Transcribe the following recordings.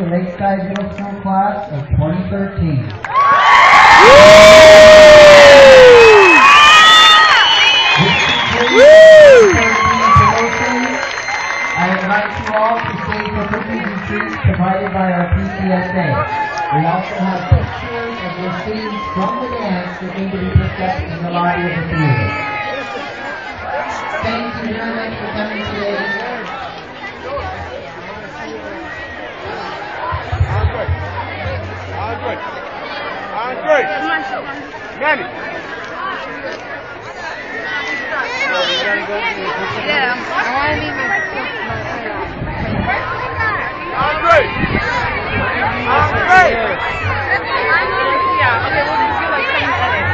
the Lakeside Middle School class of 2013. I invite you all to stay for cookies and treats provided by our PT2. We also have pictures of your scenes from the dance that need to be picked up in the lobby of the theater. Thank you very much for coming today. Andre! Manny! Yeah, I want to leave it. Andre! Andre! Yeah, okay, we'll just do like 7 minutes.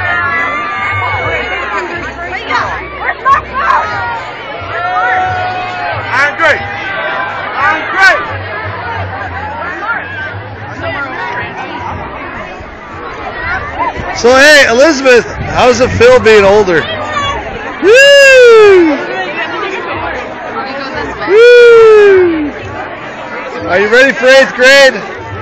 Where's my phone? Andre! Andre! So hey, Elizabeth, how's it feel being older? Woo! Woo! Are you ready for 8th grade?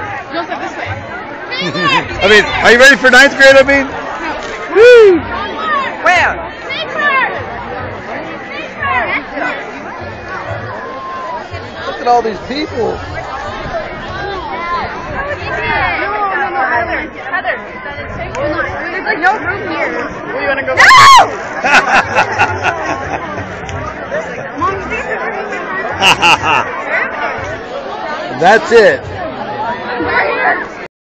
I mean, are you ready for 9th grade? I mean, woo! Where? Look at all these people. Heather. There's like no room here. Well, you want to go? No! That's it.